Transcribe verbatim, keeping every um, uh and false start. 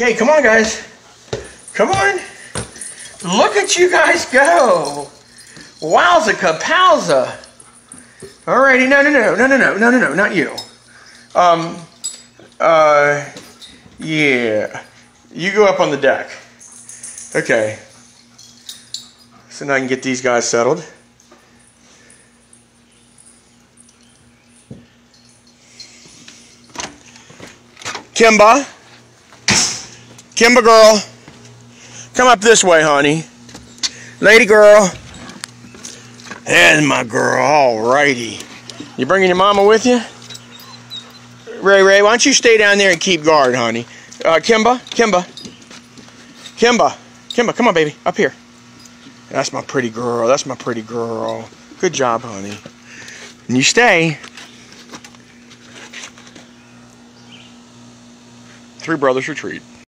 Okay, come on, guys. Come on. Look at you guys go. Wowza kapowza. Alrighty, no, no, no, no, no, no, no, no, no, not you. Um, uh, yeah. You go up on the deck. Okay. So now I can get these guys settled. Kimba. Kimba girl. Come up this way, honey. Lady girl. And my girl. Alrighty. You bringing your mama with you? Ray Ray, why don't you stay down there and keep guard, honey? Uh, Kimba, Kimba, Kimba, Kimba, come on, baby, up here. That's my pretty girl. That's my pretty girl. Good job, honey. And you stay. Three Brothers Retreat.